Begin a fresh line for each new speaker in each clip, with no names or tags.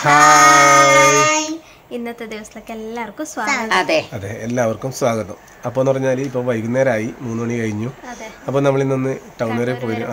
Hi.
ഇന്നത്തെ ദിവസത്തിലേക്ക് എല്ലാവർക്കും സ്വാഗതം.
അതെ എല്ലാവർക്കും സ്വാഗതം. അപ്പോൾ എന്ന് പറഞ്ഞാൽ ഇപ്പോൾ വൈകുന്നേരമായി 3 മണി കഴിഞ്ഞു. അപ്പോൾ നമ്മൾ ഇന്നൊന്ന് ടൗൺ വരെ പോയിരുന്നു.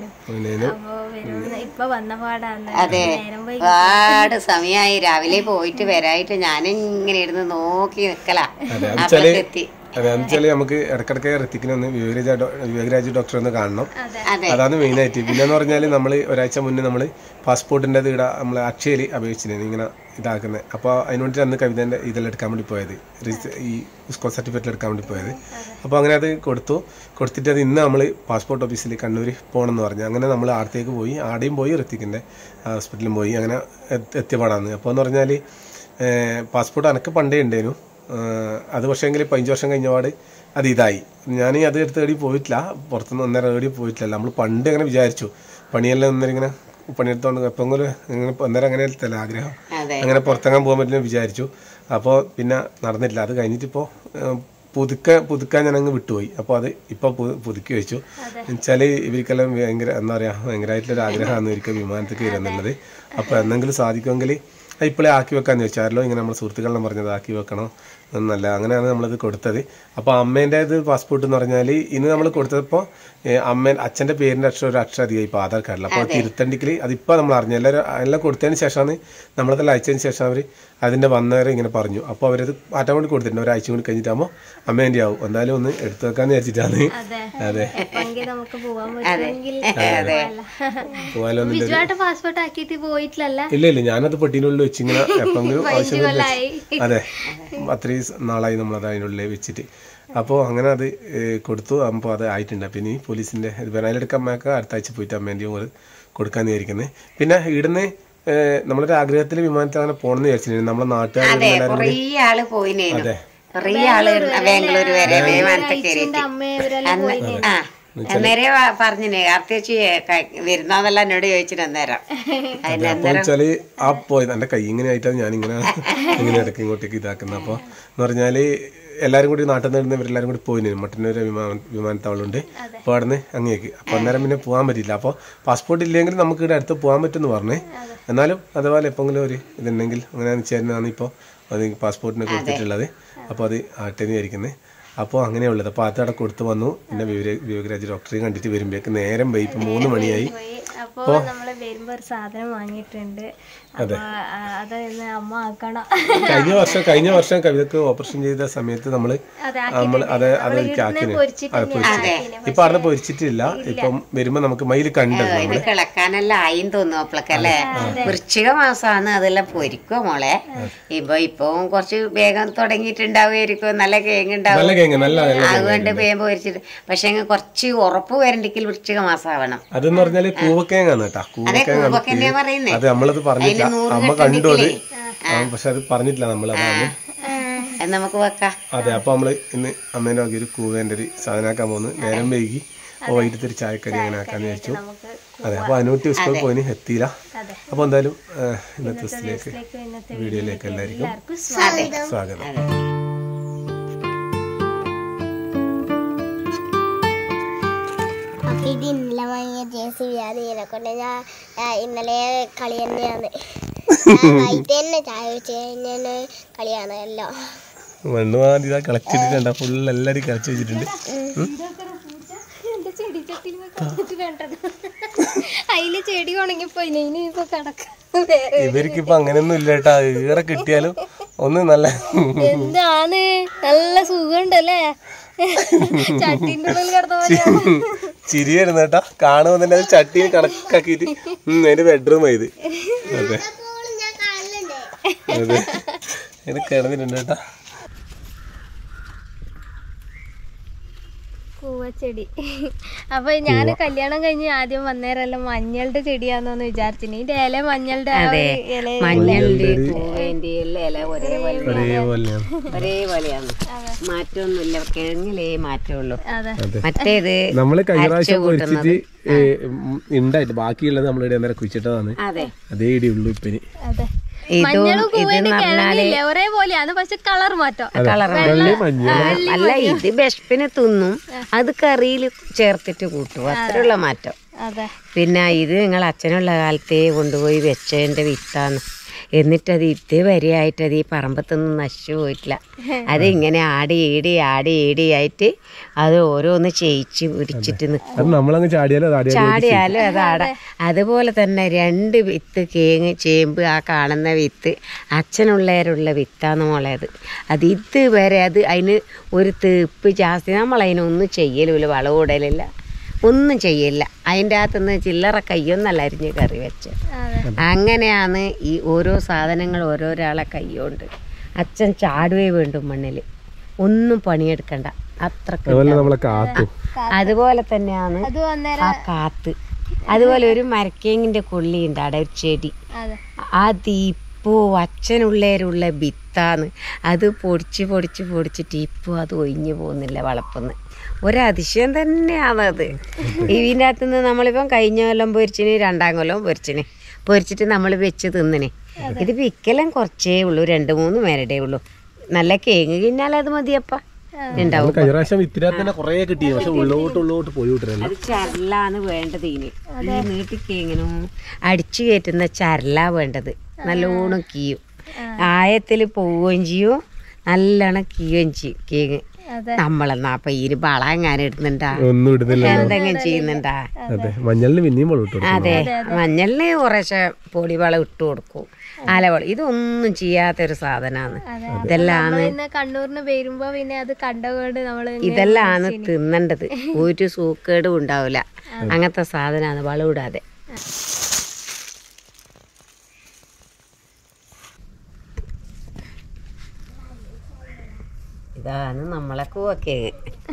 ഇപ്പൊ വന്ന പാടാണ്.
അതെ, ഒരുപാട് സമയമായി രാവിലെ പോയിട്ട് വരായിട്ട് ഞാനിങ്ങനെ ഇരുന്ന് നോക്കി നിക്കലാ.
അതെന്നുവെച്ചാൽ നമുക്ക് ഇടക്കിടക്ക് ഋത്തിക്കിനെ ഒന്ന് വിവേകരാജ് ഡോക്ടറെ ഒന്ന് കാണണം. അതാണ് മെയിനായിട്ട്. പിന്നെന്ന് പറഞ്ഞാൽ നമ്മൾ ഒരാഴ്ച മുന്നേ നമ്മൾ പാസ്പോർട്ടിൻ്റെ ഇവിടെ നമ്മൾ അക്ഷയയിൽ അപേക്ഷിച്ചിരുന്നു ഇങ്ങനെ ഇതാക്കുന്നത്. അപ്പോൾ അതിന് വേണ്ടിയിട്ട് അന്ന് കവിതേൻ്റെ ഇതെല്ലാം എടുക്കാൻ വേണ്ടി പോയത്, ഈ സ്കൂൾ സർട്ടിഫിക്കറ്റ് എടുക്കാൻ വേണ്ടി പോയത്. അപ്പോൾ അങ്ങനെ അത് കൊടുത്തിട്ട് അത് ഇന്ന് നമ്മൾ പാസ്പോർട്ട് ഓഫീസിൽ കണ്ണൂർ പോകണമെന്ന് പറഞ്ഞു. അങ്ങനെ നമ്മൾ ആടത്തേക്ക് പോയി, ആടെയും പോയി ഋത്തിക്കിൻ്റെ ഹോസ്പിറ്റലിലും പോയി. അങ്ങനെ എത്തിയപാടാന്ന്. അപ്പോൾ എന്ന് പറഞ്ഞാൽ പാസ്പോർട്ട് എനിക്ക് പണ്ടേ ഉണ്ടായിരുന്നു. അത് പക്ഷേങ്കിൽ 5 വർഷം കഴിഞ്ഞപാട് അത് ഇതായി. ഞാൻ അത് എടുത്ത് എടി പോയിട്ടില്ല, പുറത്തുനിന്ന് ഒന്നര എടി പോയിട്ടില്ല. നമ്മൾ പണ്ട് അങ്ങനെ വിചാരിച്ചു പണിയെല്ലാം ഇങ്ങനെ പണിയെടുത്തോണ്ട് എപ്പോഴെങ്കിലും ഇങ്ങനെ അന്നേരം അങ്ങനെ എടുത്തല്ല ആഗ്രഹം, അങ്ങനെ പുറത്തിറങ്ങാൻ പോകാൻ പറ്റില്ല വിചാരിച്ചു. അപ്പോൾ പിന്നെ നടന്നിട്ടില്ല. അത് കഴിഞ്ഞിട്ടിപ്പോൾ പുതുക്കാൻ ഞാൻ അങ്ങ് വിട്ടുപോയി. അപ്പോൾ അത് ഇപ്പോൾ പുതുക്കി വെച്ചു. എന്നുവെച്ചാൽ ഇവർക്കെല്ലാം എന്താ പറയുക, ഭയങ്കരമായിട്ടുള്ളൊരു ആഗ്രഹമാണ് ഒരിക്കൽ വിമാനത്തേക്ക് വരുന്നുള്ളത്. അപ്പോൾ എന്തെങ്കിലും സാധിക്കുമെങ്കിൽ ഇപ്പോഴേ ആക്കി വെക്കാന്ന് ചോദിച്ചാലോ, ഇങ്ങനെ നമ്മൾ സുഹൃത്തുക്കളെല്ലാം പറഞ്ഞത് ആക്കി വെക്കണം എന്നല്ല, അങ്ങനെയാണ് നമ്മളത് കൊടുത്തത്. അപ്പോൾ അമ്മേൻ്റേത് പാസ്പോർട്ട് എന്ന് പറഞ്ഞാൽ ഇന്ന് നമ്മൾ കൊടുത്തപ്പോൾ അച്ഛൻ്റെ പേരിൻ്റെ ഒരു അക്ഷരം അധികം ഇപ്പോൾ ആധാർ കാർഡിൽ. അപ്പോൾ തിരുത്തണ്ടിക്കൽ അതിപ്പോൾ നമ്മൾ അറിഞ്ഞു. എല്ലാം കൊടുത്തതിന് ശേഷമാണ് നമ്മളതെല്ലാം അയച്ചതിന് ശേഷം അവർ അതിൻ്റെ വന്നവരെ ഇങ്ങനെ പറഞ്ഞു. അപ്പോൾ അവരത് മാറ്റാൻ വേണ്ടി കൊടുത്തിട്ടുണ്ട്. ഒരാഴ്ച കൂടി കഴിഞ്ഞിട്ടാകുമ്പോൾ അമ്മേൻ്റെ ആവും. എന്തായാലും ഒന്ന് എടുത്തു വെക്കാന്ന് വിചാരിച്ചിട്ടാണ്. അതെ, ഇല്ല ഞാനത് പെട്ടീനുള്ളിൽ വെച്ച് ഇങ്ങനെ എപ്പോഴെങ്കിലും ആവശ്യം. അതെ, അത്രയും നാളായി നമ്മളത് അതിനുള്ളിൽ വെച്ചിട്ട്. അപ്പോൾ അങ്ങനെ അത് കൊടുത്തു. അപ്പോൾ അത് ആയിട്ടുണ്ട്. പിന്നെ ഈ പോലീസിൻ്റെ ബനാലെടുക്കാൻ അമ്മയൊക്കെ അടുത്ത ആഴ്ച പോയിട്ട് അമ്മേൻ്റെയും അത് കൊടുക്കാന്ന് വിചാരിക്കുന്നത്. പിന്നെ ഇവിടുന്ന് നമ്മളൊരു ആഗ്രഹത്തിൽ വിമാനത്തിൽ അങ്ങനെ പോകണമെന്ന് വിചാരിച്ചിരുന്നു. നമ്മളെ നാട്ടുകാർ.
അതെ, ബാംഗ്ലൂര് വരെ അന്നേരം പറഞ്ഞേ അത്യാവശ്യം വരുന്നതെല്ലാം എന്നോട് ചോദിച്ചിട്ട് അന്നേരം
വെച്ചാല് ആ പോയത് എൻ്റെ കൈ ഇങ്ങനെ ആയിട്ടാണ് ഞാനിങ്ങനെ ഇങ്ങനെ ഇടയ്ക്ക് ഇങ്ങോട്ടേക്ക് ഇതാക്കുന്നത്. അപ്പോൾ എന്ന് പറഞ്ഞാല് എല്ലാവരും കൂടി നാട്ടിൽ നിന്ന് ഇവരെല്ലാവരും കൂടി പോയിരുന്നു. മട്ടന്നൂർ വിമാനത്താവളമുണ്ട്. അപ്പോൾ അവിടെ നിന്ന് അങ്ങേക്ക്. അപ്പോൾ അന്നേരം പിന്നെ പോകാൻ പറ്റില്ല. അപ്പോൾ പാസ്പോർട്ട് ഇല്ലെങ്കിൽ നമുക്ക് ഇവിടെ അടുത്ത് പോകാൻ പറ്റുമെന്ന് പറഞ്ഞേ. എന്നാലും അതുപോലെ എപ്പോഴെങ്കിലും ഒരു ഇതുണ്ടെങ്കിൽ അങ്ങനെ ചേരുന്നതാണ് ഇപ്പോൾ അത് പാസ്പോർട്ടിന് കൊടുത്തിട്ടുള്ളത്. അപ്പോൾ അത് ആട്ടേന്ന് വിചാരിക്കുന്നത്. അപ്പോൾ അങ്ങനെയുള്ളത്. അപ്പോൾ അതവിടെ കൊടുത്തു വന്നു. പിന്നെ വിവേകരാജ് ഡോക്ടറെ കണ്ടിട്ട് വരുമ്പോഴേക്ക് നേരം പോയി. ഇപ്പം 3 മണിയായി.
അപ്പോൾ നമ്മള് വരുമ്പോ ഒരു സാധനം വാങ്ങിയിട്ടുണ്ട്. അമ്മ ആക്കണം.
കഴിഞ്ഞ വർഷം കവിതക്ക് ഓപ്പറേഷൻ ചെയ്ത സമയത്ത് നമ്മള് അതൊക്കെ ആക്കിന് ഇപ്പൊ അവിടെ പൊരിച്ചിട്ടില്ല. ഇപ്പം വരുമ്പോ നമുക്ക് മയിൽ കണ്ടത്
കിളക്കാനെല്ലാം ആയി തോന്നുന്നു. അപ്പോഴൊക്കെ വൃശ്ചിക മാസമാണ് അതെല്ലാം പൊരിക്കുക മോളെ. ഇപ്പൊ കുറച്ച് വേഗം തുടങ്ങിയിട്ടുണ്ടാവുമായിരിക്കും. നല്ല കേങ്ങ് ഉണ്ടാവും. അതുകൊണ്ട് വേഗം പൊരിച്ചിട്ട്. പക്ഷെ കുറച്ച് ഉറപ്പ് വരണ്ടെങ്കിൽ വൃശ്ചിക മാസം ആവണം.
അതെന്ന് പറഞ്ഞാല് കൂവക്കേങ്ങാണ് കേട്ടാ. കൂവക്കേങ്ങ അത് നമ്മളത് പറഞ്ഞില്ല. അമ്മ കണ്ടു അത്, പക്ഷെ അത് പറഞ്ഞിട്ടില്ല നമ്മളതാണ്.
നമുക്ക് വെക്കാം.
അതെ, അപ്പൊ നമ്മള് ഇന്ന് അമ്മേന്റെ വക ഒരു കൂവേന്റെ ഒരു സാധനമാക്കാൻ പോകുന്നു. നേരം വൈകി വൈകിട്ട് ഒരു ചായക്കടി അങ്ങനെ ആക്കാന്ന് വിചാരിച്ചു. അതെ, അപ്പൊ അനൂട്ടി സ്കൂളിൽ പോയിന് എത്തിയില്ല. അപ്പൊ എന്തായാലും ഇന്നത്തെ ദിവസത്തിലേക്ക് വീഡിയോയിലേക്ക് എല്ലാവർക്കും സ്വാഗതം.
ഇത് ഇന്നലെ വാങ്ങിയ ജേഴ്സി കൊണ്ട് ഞാൻ ഇന്നലെ കളി തന്നെയാണ്. വൈകിട്ട് തന്നെ ചായ വെച്ച് കഴിഞ്ഞ കളിയാണ് എല്ലാം.
മണ്ണ് മാതിരി കളിച്ചിട്ടുണ്ട്. ഫുള്ള് എല്ലാരും കളിച്ചു വെച്ചിട്ടുണ്ട്.
അതില് ചെടി ഉണങ്ങിപ്പോയി.
ഇവർക്കിപ്പൊ അങ്ങനെയൊന്നും ഇല്ല കേട്ടാ. ഈറെ കിട്ടിയാലും ഒന്ന് നല്ല
എന്താണ് നല്ല സുഖമുണ്ടല്ലേ.
ചിരിയായിരുന്നു കേട്ടാ. കാണുമ്പോ തന്നെ അത് ചട്ടിയിൽ കണക്കാക്കിട്ട് അതിന്റെ ബെഡ്റൂം ആയത്. അതെ അതെ, ഇത് കിടന്നിട്ടുണ്ട് കേട്ടാ.
പൂവച്ചെടി. അപ്പൊ ഞാൻ കല്യാണം കഴിഞ്ഞ് ആദ്യം വന്നേരല്ല മഞ്ഞളുടെ ചെടിയാന്നോന്ന് വിചാരിച്ചിന്. ഇതിന്റെ ഇല മഞ്ഞളുടെ
ഒരേപോലെയാണ്. മാറ്റമൊന്നുമില്ല, കിഴങ്ങിലേ മാറ്റമുള്ളൂ. മറ്റേത്
നമ്മള് കഴിഞ്ഞ പ്രാവശ്യം പൊരിച്ചിട്ട് ഉണ്ടായിട്ട് ബാക്കിയുള്ളത് നമ്മളിവിടെ അന്നേരം കുഴിച്ചിട്ടതാണ്. അതേ ഇടിയുള്ളൂ ഇപ്പിന്.
ഒരേപോലെയാണ്, പക്ഷെ കളർ മാറ്റം.
അല്ല, ഇത് ബെഷ്പിന് തിന്നും, അത് കറിയിൽ ചേർത്തിട്ട് കൂട്ടും, അത്രയുള്ള മാറ്റം. പിന്നെ ഇത് നിങ്ങൾ അച്ഛനുള്ള കാലത്തേ കൊണ്ടുപോയി വെച്ചതിന്റെ വിത്താന്ന്. എന്നിട്ടത് ഇതുവരെയായിട്ട് അത് ഈ പറമ്പത്തൊന്നും നശിച്ചു പോയിട്ടില്ല. അത് ഇങ്ങനെ ആടി ആയിട്ട് അത് ഓരോന്ന് ചെയ്യിച്ച് പിടിച്ചിട്ട് നിൽക്കും. ചാടിയാലും അതാടെ. അതുപോലെ തന്നെ 2 വിത്ത് ചേമ്പ് ആ കാണുന്ന വിത്ത് അച്ഛനുള്ളവരുള്ള വിത്താണ് മോളേത്. അത് ഇതുവരെ അതിന് ഒരു തീപ്പ് ജാസ്തി നമ്മളതിനൊന്നും ചെയ്യലുമില്ല, വളമിടലില്ല, ഒന്നും ചെയ്യില്ല. അതിൻ്റെ അകത്തുനിന്ന് ചില്ലറ കയ്യൊന്നല്ല അരിഞ്ഞ് കറി വെച്ച്. അങ്ങനെയാണ് ഈ ഓരോ സാധനങ്ങൾ ഓരോരാളെ കൈകൊണ്ട്. അച്ഛൻ ചാടുവേ വേണ്ടും മണ്ണിൽ, ഒന്നും പണിയെടുക്കണ്ട, അത്രക്ക്. അതുപോലെ തന്നെയാണ് ആ കാത്ത്. അതുപോലെ ഒരു മരക്കേങ്ങിൻ്റെ കൊള്ളിയുണ്ട് അവിടെ, ഒരു ചെടി. അതിപ്പോൾ അച്ഛനുള്ളവരുള്ള വിത്താന്ന്. അത് പൊടിച്ചിട്ട് ഇപ്പോൾ അത് ഒഴിഞ്ഞു പോകുന്നില്ല വളപ്പെന്ന്. ഒരതിശയം തന്നെയാണത്. ഇതിൻ്റെ അകത്തുനിന്ന് നമ്മളിപ്പം കഴിഞ്ഞ കൊല്ലം പൊരിച്ചിന്, 2ാം കൊല്ലം പൊരിച്ചിട്ട് നമ്മൾ വെച്ച് തിന്നിന്. ഇത് വിക്കലും കുറച്ചേ ഉള്ളൂ, 2-3 പേരുടെ ഉള്ളൂ. നല്ല കേങ്ങ് കിഞ്ഞാൽ അത് മതിയപ്പ ഉണ്ടാവും. അത് ചരലാണ് വേണ്ടത്. ഈ നീട്ടിക്കേങ്ങിനും അടിച്ചു കയറ്റുന്ന ചരല വേണ്ടത്. നല്ലോണം കീയും, ആയത്തിൽ പോവുകയും ചെയ്യും, നല്ലോണം കീയുകയും ചെയ്യും കേങ്ങ്. നമ്മളെന്നാ അപ്പൊ ഈ വള എങ്ങാനും ഇടുന്നുണ്ടാ, എന്തെങ്കിലും ചെയ്യുന്നുണ്ടാ? അതെ, മഞ്ഞളിന് കുറേശ്ശെ പൊടി വളം ഇട്ട് കൊടുക്കും, അലവളം. ഇതൊന്നും ചെയ്യാത്തൊരു സാധനമാണ്.
കണ്ണൂരിന് വരുമ്പോ പിന്നെ അത് കണ്ടകൊണ്ട്
ഇതെല്ലാം തിന്നേണ്ടത്. ഒരു സൂക്കേടും ഉണ്ടാവില്ല, അങ്ങനത്തെ സാധനമാണ് വളം ഇടാതെ. ഇതാണ് നമ്മളെ കൂവക്കേങ്ങ്.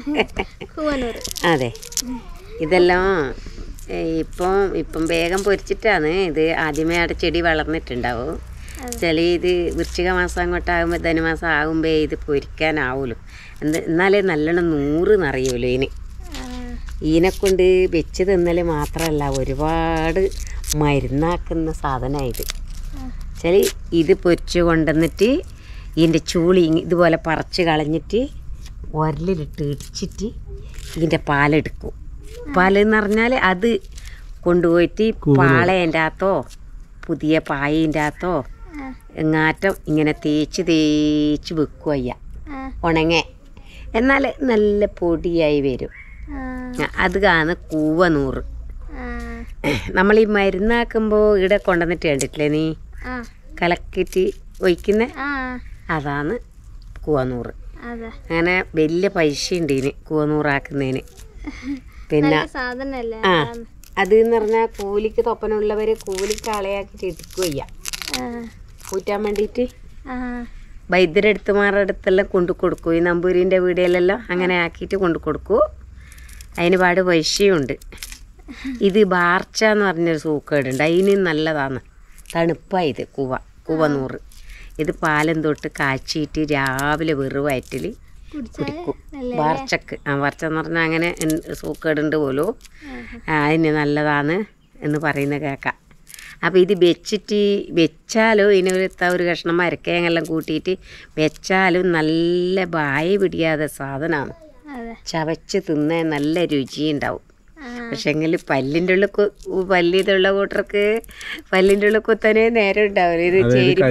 അതെ, ഇതെല്ലാം ഇപ്പം വേഗം പൊരിച്ചിട്ടാണ്. ഇത് ആദ്യമേ അവിടെ ചെടി വളർന്നിട്ടുണ്ടാവും. ഇത് വൃശ്ചിക മാസം അങ്ങോട്ടാകുമ്പോൾ ധനുമാസം ആകുമ്പോൾ ഇത് പൊരിക്കാനാവുമല്ലോ. എന്നാലേ നല്ലോണം 100 നിറയുമല്ലോ ഇതിനെ കൊണ്ട് വെച്ച് തിന്നൽ മാത്രമല്ല, ഒരുപാട് മരുന്നാക്കുന്ന സാധനമായത്. ഇത് പൊരിച്ച് കൊണ്ടുവന്നിട്ട് ഇതിൻ്റെ ചൂളി ഇതുപോലെ പറിച്ച് കളഞ്ഞിട്ട് ഉരലിലിട്ട് ഇടിച്ചിട്ട് ഇതിൻ്റെ പാലെടുക്കും. പാലെന്ന് പറഞ്ഞാൽ അത് കൊണ്ടുപോയിട്ട് പാളേൻ്റെ അകത്തോ പുതിയ പായിൻ്റെ അകത്തോ എങ്ങാറ്റം ഇങ്ങനെ തേച്ച് വെക്കുക. ഉണങ്ങേ എന്നാൽ നല്ല പൊടിയായി വരും. അതാണ് കൂവനൂറ്. നമ്മൾ ഈ മരുന്നാക്കുമ്പോൾ ഇവിടെ കൊണ്ടുവന്നിട്ട് കണ്ടിട്ടില്ലേ നീ, കലക്കിയിട്ട് ഒഴിക്കുന്ന, അതാണ് കൂവനൂറ്. അങ്ങനെ വലിയ പൈസ ഉണ്ട് ഇതിന് കൂവനൂറാക്കുന്നതിന്. പിന്നെ അത് എന്ന് പറഞ്ഞാൽ കൂലിക്ക് തൊപ്പനുള്ളവർ കൂലിക്ക് ആളെയാക്കിയിട്ട് എടുക്കുകയ്യ കൂറ്റാൻ വേണ്ടിയിട്ട്. വൈദ്യരെടുത്തുമാരുടെ അടുത്തെല്ലാം കൊണ്ടു കൊടുക്കും. ഈ നമ്പൂരിൻ്റെ വീടുകളിലെല്ലാം അങ്ങനെ ആക്കിയിട്ട് കൊണ്ടു കൊടുക്കും. അതിന് പാട് പൈസയുണ്ട്. ഇത് ബാർച്ച എന്ന് പറഞ്ഞൊരു സൂക്കേടുണ്ട്, അതിന് നല്ലതാണ്, തണുപ്പായത് കൂവനൂറ്. ഇത് പാലും തൊട്ട് കാച്ചിയിട്ട് രാവിലെ വെറുവയറ്റിൽ കുടിക്കും. വാർച്ചക്ക് വാർച്ച എന്ന് പറഞ്ഞാൽ അങ്ങനെ സൂക്കേടുണ്ട് പോലും, അതിന് നല്ലതാണ് എന്ന് പറയുന്ന കേൾക്കാം. അപ്പോൾ ഇത് വെച്ചാലും ഇതിനൊരു കഷ്ണം മരക്കേങ്ങെല്ലാം കൂട്ടിയിട്ട് വെച്ചാലും നല്ല ബായി പിടിയാതെ സാധനമാണ്. ചവച്ച് തിന്നാൻ നല്ല രുചിയുണ്ടാവും. പക്ഷെങ്കിൽ പല്ലിൻ്റെ ഉള്ള കൂട്ടർക്ക് പല്ലിൻ്റെ ഉള്ളിൽ കുത്തനെ നേരം ഉണ്ടാവില്ല. ഇത് ചേരി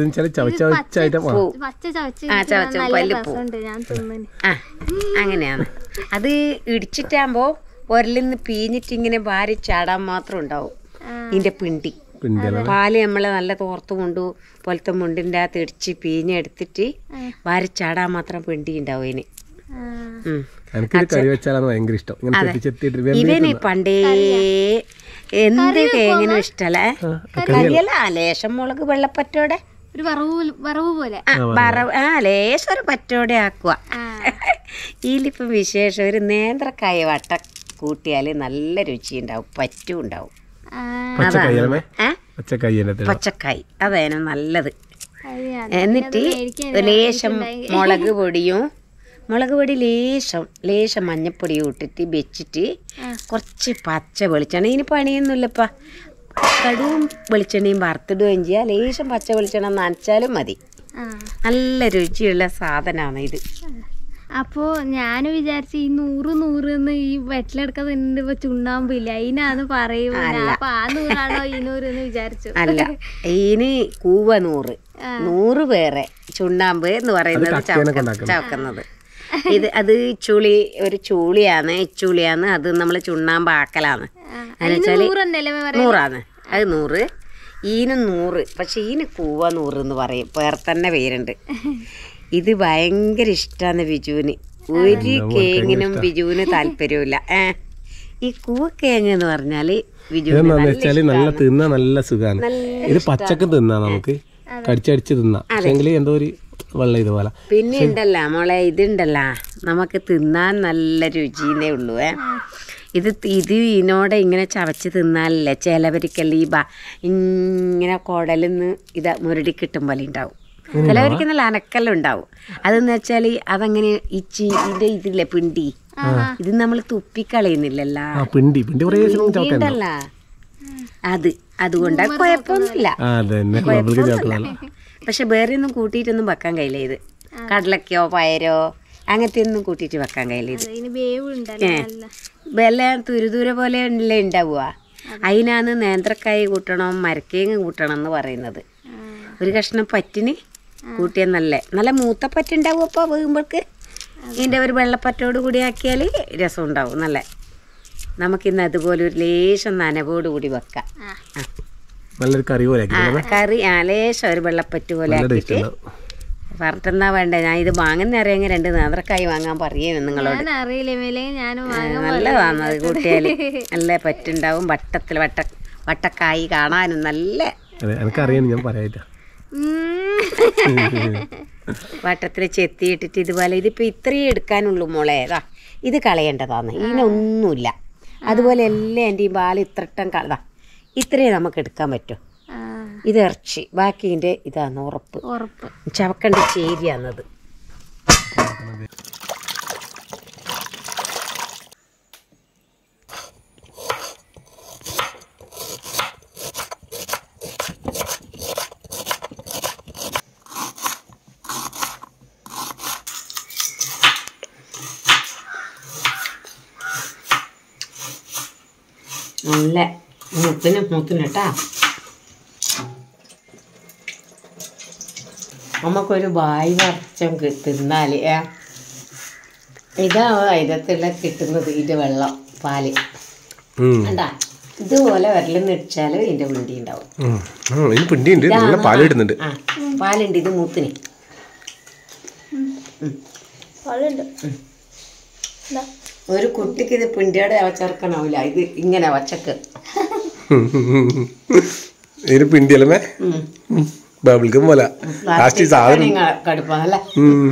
പല്ല് പോവും. അങ്ങനെയാണ്. അത് ഇടിച്ചിട്ടാകുമ്പോൾ ഉരലിന്ന് പീഞ്ഞിട്ട് ഇങ്ങനെ ഭാരി ചാടാൻ മാത്രം ഉണ്ടാവും ഇതിൻ്റെ പിണ്ടി. പാല് നമ്മളെ നല്ല തോർത്ത് കൊണ്ടു പോലത്തെ മുണ്ടിൻ്റെ അകത്ത് ഇടിച്ച് പീഞ്ഞെടുത്തിട്ട് ഭാരി ചാടാൻ മാത്രം പിണ്ടി ഉണ്ടാവും ഇതിന്. ഇവന് പണ്ടേ എന്ത് തേങ്ങനും ഇഷ്ടല്ലേ. കരിയല്ല, ലേശം മുളക് വെള്ളപ്പറ്റോടെ
ഒരു വറവ് പോലെ
ലേശം ഒരു പറ്റോടെ ആക്കുക. ഇതിലിപ്പം വിശേഷം ഒരു നേന്ത്രക്കായ വട്ട കൂട്ടിയാൽ നല്ല രുചി ഉണ്ടാവും, പറ്റും ഉണ്ടാവും. പച്ചക്കായ് അതേനും നല്ലത്. എന്നിട്ട് ലേശം മുളക് പൊടി ലേശം മഞ്ഞപ്പൊടി ഇട്ടിട്ട് വെച്ചിട്ട് കുറച്ച് പച്ച വെളിച്ചെണ്ണ. ഇതിന് പണിയൊന്നുമില്ലപ്പാ, കടുവും വെളിച്ചെണ്ണയും വറുത്തിടുകയും ചെയ്യുക. ലേശം പച്ച വെളിച്ചെണ്ണ നനച്ചാലും മതി. നല്ല രുചിയുള്ള സാധനമാണ് ഇത്.
അപ്പോ ഞാൻ വിചാരിച്ചു ഈ 100 ഈ വെറ്റിലെടുക്കാൻ ചുണ്ണാമ്പില്ല അതിനാന്ന് പറയും. അപ്പൊ ആ 100 ഈ 100 എന്ന് വിചാരിച്ചു.
അല്ല, ഇതിന് കൂവ 100 വേറെ, ചുണ്ണാമ്പ് എന്ന് പറയുന്നത് ചവക്കുന്നത്. അത് ഒരു ചൂളിയാണ്, ഇച്ചൂളിയാണ്. അത് നമ്മള് ചുണ്ണാമ്പ് ആക്കലാണ്. എന്നുവെച്ചാല് 100ആണ്. അത് 100, ഈനും 100. പക്ഷെ ഈന് കൂവ 100 എന്ന് പറയും, വേറെ തന്നെ പേരുണ്ട്. ഇത് ഭയങ്കര ഇഷ്ടമാണ് ബിജുവിന്. ഒരു കേങ്ങിനും ബിജുവിന് താല്പര്യമില്ല. ഈ കൂവക്കേങ്ങ് എന്ന് പറഞ്ഞാല്
ബിജുവിന് നല്ല തിന്നാ നല്ല സുഖമാണ്. ഇത് പച്ചക്ക് തിന്നാ, നമുക്ക് കടിച്ചടിച്ച് തിന്നാം. എന്തോ ഒരു വെള്ളം ഇതുപോലെ.
പിന്നെ ഉണ്ടല്ല മോളെ, ഇതുണ്ടല്ല നമുക്ക് തിന്നാൻ നല്ല രുചിന്നേ ഉള്ളൂ. ഇത് ഇതിനോടെ ഇങ്ങനെ ചവച്ച് തിന്നാലല്ലേ ചിലവർക്കല്ല ഇങ്ങനെ കുടലിന്ന് മുരടി കിട്ടും പോലെ ഉണ്ടാവും. ചിലവർക്ക് നല്ല അനക്കെല്ലാം ഉണ്ടാവും. അതെന്ന് വെച്ചാൽ അതങ്ങനെ ഇതിന്റെ ഇതില്ലേ പിണ്ടി, ഇത് നമ്മൾ തുപ്പിക്കളയുന്നില്ലല്ലോ. ഉണ്ടല്ല അതുകൊണ്ട് കുഴപ്പമൊന്നുമില്ല. പക്ഷെ വേറെ ഒന്നും കൂട്ടിയിട്ടൊന്നും വെക്കാൻ കഴിയില്ല. ഇത് കടലക്കയോ പയരോ അങ്ങനത്തെ ഒന്നും കൂട്ടിയിട്ട് വെക്കാൻ കഴിയില്ല. ഇത് വെല്ലാം തുരുതുര പോലെ അല്ലേ ഉണ്ടാവുക. അതിനാണ് നേന്ത്രക്കായ് കൂട്ടണം, മരക്കേങ്ങ് കൂട്ടണം എന്ന് പറയുന്നത്. ഒരു കഷ്ണം പറ്റിന് കൂട്ടിയാൽ നല്ല മൂത്ത പറ്റുണ്ടാവും. അപ്പോൾ വീകുമ്പോൾക്ക് ഇതിൻ്റെ ഒരു വെള്ളപ്പറ്റോട് കൂടി ആക്കിയാൽ രസം ഉണ്ടാവും. നല്ല നമുക്കിന്ന് അതുപോലെ ഒരു ലേശം നനവോട് കൂടി വെക്കാം. കറി ലേശം ഒരു വെള്ളപ്പറ്റ് പോലെ ആക്കിയിട്ട് പറഞ്ഞിട്ടെന്നാ വേണ്ടേ. ഞാൻ ഇത് വാങ്ങുന്ന അറിയാമെങ്കിൽ 2 നേന്ത്രക്കായ് വാങ്ങാൻ പറയേ നിങ്ങളോട്. നല്ലതാണ് അത് കൂട്ടിയാൽ. നല്ല പറ്റുണ്ടാവും. വട്ടക്കായ് കാണാനും നല്ല വട്ടത്തിൽ ചെത്തിയിട്ടിട്ട് ഇതുപോലെ. ഇതിപ്പോൾ ഇത്രയും എടുക്കാനുള്ളൂ മോളെ. ഇത് കളയേണ്ടതാണ്, ഇതിനൊന്നുമില്ല. അതുപോലെ എല്ലാം എൻ്റെ ഈ ബാല് ഇത്രട്ടം ഇത്രയേ നമുക്ക് എടുക്കാൻ പറ്റൂ. ഇത് ഇറച്ചി, ബാക്കി ഇതിൻ്റെ ഇതാണ് ഉറപ്പ്. ചവക്കണ്ട ചേരിയാന്നത്. നല്ല മൂത്തിനിട്ടാ നമുക്കൊരു വായ് നിറച്ചും തിന്നാൽ ഇതാ ഇതിലുള്ള കിട്ടുന്നത്. ഇതിൻ്റെ വെള്ളം പാല് കണ്ടാ ഇതുപോലെ വിരലിന്ന് ഇടിച്ചാൽ ഇതിൻ്റെ പിണ്ടി ഉണ്ടാവും. പാലുണ്ട്. ഇത് മൂത്തിന് ഒരു കുട്ടിക്ക് ഇത് പിണ്ടിയോടെ ചേർക്കണമില്ല. ഇത് ഇങ്ങനെ വച്ചക്ക്
പിണ്ടിയല്ലേ ബബിൾഗം പോലെ
കടുപ്പാണല്ലേ.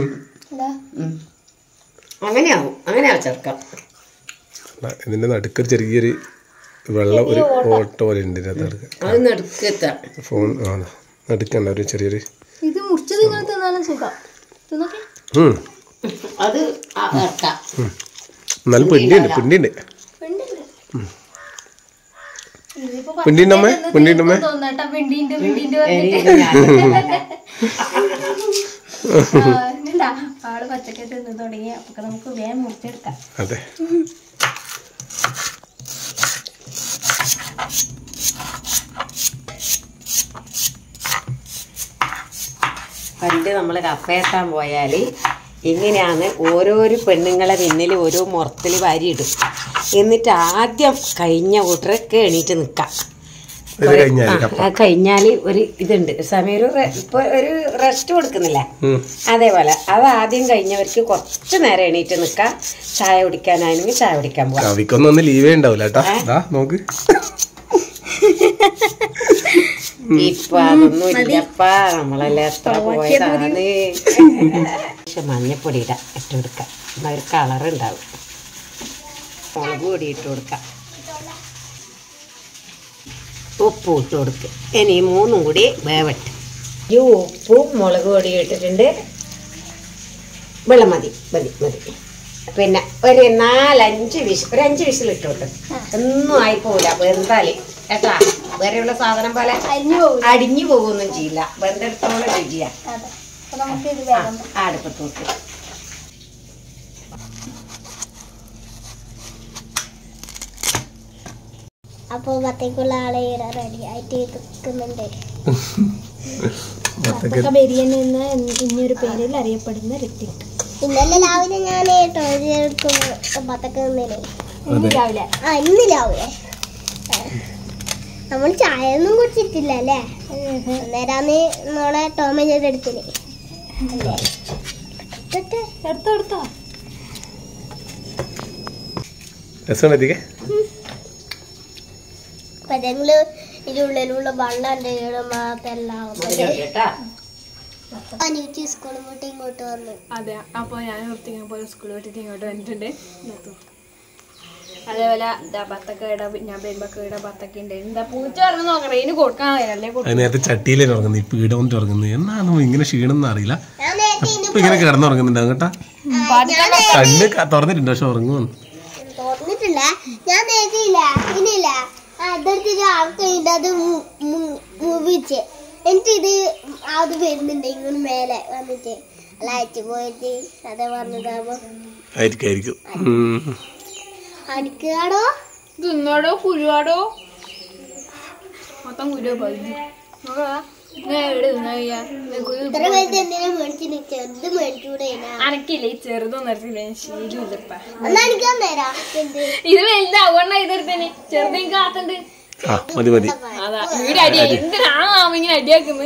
അങ്ങനെയാവും, അങ്ങനെ ചേർക്കാം.
ഇതിന്റെ നടുക്ക് ചെറിയൊരു വെള്ളം ഒരു ഓട്ട പോലെ ഉണ്ട്.
അത് നടുക്കത്ത
ഫോൺ നടുക്കണ്ട ഒരു ചെറിയൊരു
ഇത് മുറിച്ച് നിങ്ങൾ തിന്നാലും സുഖം.
അത്
നല്ല പിണ്ടിയുണ്ട്. പിണ്ടിണ്ടമ്മേ
ആള് പച്ചക്കറി തിന്നു തുടങ്ങി. അപ്പൊ നമുക്ക് വേഗം മുറിച്ചെടുക്കാം.
അതെ,
പണ്ട് നമ്മൾ കപ്പയെത്താൻ പോയാൽ ഇങ്ങനെയാണ് ഓരോരോ പെണ്ണുങ്ങളെ പിന്നിൽ ഓരോ മുറത്തിൽ വാരിയിടും. എന്നിട്ട് ആദ്യം കഴിഞ്ഞ കൂട്ടരൊക്കെ എണീറ്റ് നിൽക്കാം. കഴിഞ്ഞാൽ ഒരു ഇതുണ്ട് സമയം, ഇപ്പോൾ ഒരു റെസ്റ്റ് കൊടുക്കുന്നില്ലേ, അതേപോലെ അത് ആദ്യം കഴിഞ്ഞവർക്ക് കുറച്ച് നേരം എണീറ്റ് നിൽക്കാം. ചായ കുടിക്കാനാണെങ്കിൽ ചായ കുടിക്കാൻ പോകാം.
ലീവേ ഉണ്ടാവില്ല നോക്ക്.
ഇപ്പൊ അതൊന്നും ഇല്ലപ്പാ, നമ്മളെല്ലാം എത്ര പോയതാണ്. പക്ഷെ മഞ്ഞപ്പൊടി ഇടാം, ഇട്ട് കൊടുക്കാം. ഒരു കളറുണ്ടാവും. മുളക് പൊടി ഇട്ട് കൊടുക്കാം. ഉപ്പും ഇട്ട് കൊടുക്കുക. ഇനി 3 കൂടി വേവട്ടെ. ഈ ഉപ്പും മുളക് പൊടിയും ഇട്ടിട്ടുണ്ട്. വെള്ളം മതി. പിന്നെ ഒരു 4-5 വിസിൽ, ഒരു 5 വിസിൽ ഇട്ടോട്ട്. ഒന്നും ആയിപ്പോവില്ല വെന്താല് കേട്ടാ. വേറെയുള്ള സാധനം പോലെ അടിഞ്ഞു പോകുമൊന്നും ചെയ്യില്ല. വെന്തെടുത്തോളം രുചിയാ. അടുപ്പത്ത് നോക്ക്.
അപ്പൊ ബത്തക്കുള്ള ആളെ റെഡി ആയിട്ട് നിൽക്കുന്നുണ്ട്.
ബിരിയാണി എന്ന ഇനിയൊരു പേരിൽ അറിയപ്പെടുന്ന ഋത്വിക്.
ഇന്നലെ രാവിലെ ഞാൻ ബത്തക്ക നിന്നേനെ.
ഇന്ന് രാവിലെ
നമ്മൾ ചായ ഒന്നും കുടിച്ചിട്ടില്ല അല്ലേ? അന്നേരാന്ന് നമ്മളെ ടോമേജയുടെ അടുത്തില്ലേ
എടുത്തോ
പതെങ്കില് ഇതിനുള്ളിലുള്ള വെള്ളം മാത്രെല്ലാം സ്കൂളിൽ പോയിട്ട് ഇങ്ങോട്ട് വന്നു.
അതെ, അപ്പോൾ ഞാൻ പോലെ സ്കൂളിൽ വിട്ടിട്ട് ഇങ്ങോട്ട് വന്നിട്ടുണ്ട്. അതേപോലെ ബത്തക്ക ഞാൻ വരുമ്പോ ബത്തക്ക ഉണ്ട്. എന്താ പൂച്ച പറഞ്ഞു നോക്കണേ, ഇതിന് കൊടുക്കാൻ
നേരത്തെ ചട്ടിയിലേ ഉറങ്ങുന്നത്, ഇപ്പൊ ഇവിടെ വന്നിട്ട് ഉറങ്ങുന്നത്. എന്നാണ് ഇങ്ങനെ ക്ഷീണം അറിയില്ല. ഇപ്പൊ ഇങ്ങനെ കിടന്നുറങ്ങുന്നുണ്ടാവും കേട്ടാ. കണ്ണ് തുറന്നിട്ടുണ്ട്, പക്ഷെ ഉറങ്ങുന്നു
തുറന്നിട്ടില്ല. ഞാൻ നേരിട്ടില്ല ഇനിയില്ല അതെടുത്തിട്ട് ആൾക്കായിട്ട് അത് മുവിച്ച് എന്നിട്ട് ഇത് അത് വരുന്നുണ്ട് ഇങ്ങനെ മേലെ വന്നിട്ട് അയച്ചു പോയിട്ട് അതെ പറഞ്ഞതാകുമ്പോ അടിക്കാടോ
തിന്നോടോ കുരുവാടോ മൊത്തം കുരുവോ പകുതി അനക്കില്ല ഈ ചെറുതൊന്നും എടുത്തില്ല, ശീലമില്ലപ്പ. ഇത് വലുതാവണ ഇതെടുത്തേന് ചെറുതും കാത്തുണ്ട്. അതാ വീട് അടിയാ, എന്തിനാണ് ഇങ്ങനെ അടിയാക്കുന്നത്?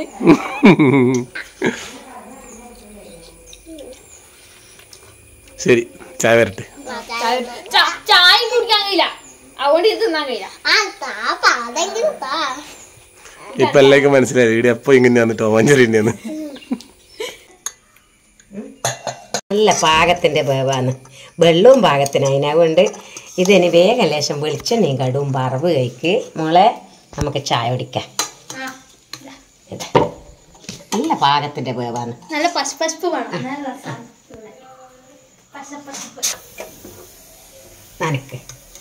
ശരി, ചായ വരട്ടെ.
ചായ കുടിക്കാൻ കഴിയില്ല, അതുകൊണ്ട് ഇത് തിന്നാൻ കഴിയില്ല.
ഇപ്പൊ എല്ലാവർക്കും മനസ്സിലായി ഇവിടെ എപ്പോ ഇങ്ങനെയാന്ന് ടോമാഞ്ചെറിയാണ്.
നല്ല പാകത്തിന്റെ വേവാണ്, വെള്ളവും പാകത്തിന്. അതിനതുകൊണ്ട് ഇതിന് വേഗം ലേശം വെളിച്ചെണ്ണയും കടുവും വറവ് കഴിക്ക് മോളെ. നമുക്ക് ചായ കുടിക്കാം. നല്ല പാകത്തിന്റെ വേവാണ്.
നല്ല പശുപശുപ്പ് വേണം.
നനക്ക്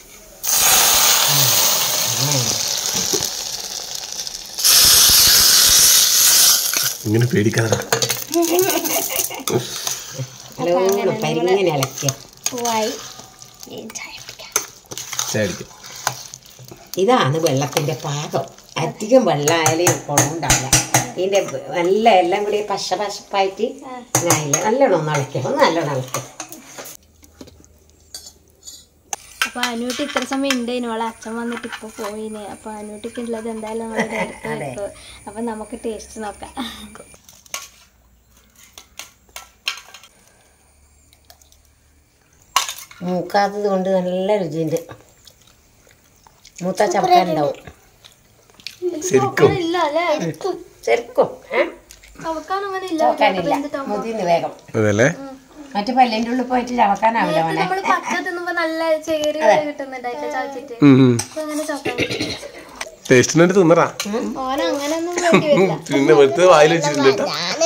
ഇങ്ങനെ പേടിക്കാതെ
പരിങ്ങനെ ഇളക്കിയ ഇതാണ് വെള്ളത്തിന്റെ പാകം. അധികം വെള്ളമായാലും കുളമുണ്ടാവില്ല. ഇതിന്റെ നല്ല എല്ലാം കൂടി പശപ്പായിട്ട് നല്ലോണം ഒന്ന് ഇളക്കിയ നല്ലോണം ഇളക്കുക.
അപ്പൊ അനൂട്ടി ഇത്ര സമയം ഉണ്ടേനു, അവളെ അച്ഛൻ വന്നിട്ട് ഇപ്പൊ പോയിന്. അപ്പൊ അനൂട്ടിക്ക് ഉള്ളത് എന്തായാലും നമ്മൾ അപ്പൊ നമുക്ക് ടേസ്റ്റ് നോക്കാം.
മൂക്കാത്തത് കൊണ്ട് നല്ല രുചിയുണ്ട്. മൂത്ത ചവക്കാനുണ്ടാവും ശരിക്കും. മുതിന്ന് വേഗം മറ്റു പല്ലിന്റെ ഉള്ളിൽ പോയിട്ട് ചവക്കാനാവില്ല.
ടേസ്റ്റിനായിട്ട് തിന്നറാ പിന്നെ വെറുതെ വായിൽ വെച്ചിട്ടുണ്ട്.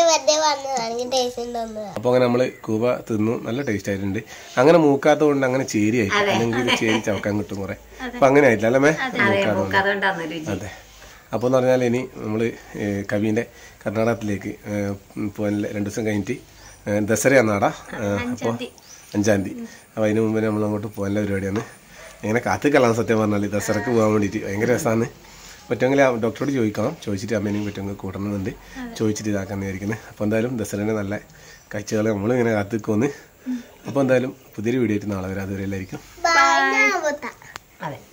അപ്പൊ അങ്ങനെ നമ്മള് കൂവ തിന്നു, നല്ല ടേസ്റ്റ് ആയിട്ടുണ്ട്. അങ്ങനെ മൂക്കാത്ത കൊണ്ട് അങ്ങനെ ചേരി ആയി, അല്ലെങ്കിൽ ചേരി ചവക്കാൻ കിട്ടും കുറെ. അപ്പൊ അങ്ങനെ ആയിട്ടില്ല അല്ലേ? അതെ. അപ്പോൾ എന്ന് പറഞ്ഞാൽ ഇനി നമ്മൾ കവിൻ്റെ കർണാടകത്തിലേക്ക് പോകാൻ 2 ദിവസം കഴിഞ്ഞിട്ട് ദസറയാണ് നാടാ. അപ്പോൾ 5-ാം തീയതി. അപ്പോൾ അതിന് മുമ്പേ നമ്മൾ അങ്ങോട്ട് പോകാനുള്ള പരിപാടിയാണ്. ഇങ്ങനെ കാത്തിക്കലാണ് സത്യം പറഞ്ഞാൽ ദസറക്ക് പോകാൻ വേണ്ടിയിട്ട്. ഭയങ്കര രസമാണ്. പറ്റുമെങ്കിൽ ആ ഡോക്ടറോട് ചോദിക്കണം, ചോദിച്ചിട്ട് അമ്മേനെയും പറ്റുമെങ്കിൽ കൂട്ടണമെന്നുണ്ട്, ചോദിച്ചിട്ട് ഇതാക്കാൻ വിചാരിക്കുന്നത്. അപ്പോൾ എന്തായാലും ദസറേനെ നല്ല കാഴ്ചകൾ നമ്മളിങ്ങനെ കാത്തിക്കുമെന്ന്. അപ്പോൾ എന്തായാലും പുതിയൊരു വീഡിയോ ആയിട്ട് നാളെ വരാം. അതുവരെ എല്ലായിരിക്കും
അതെ.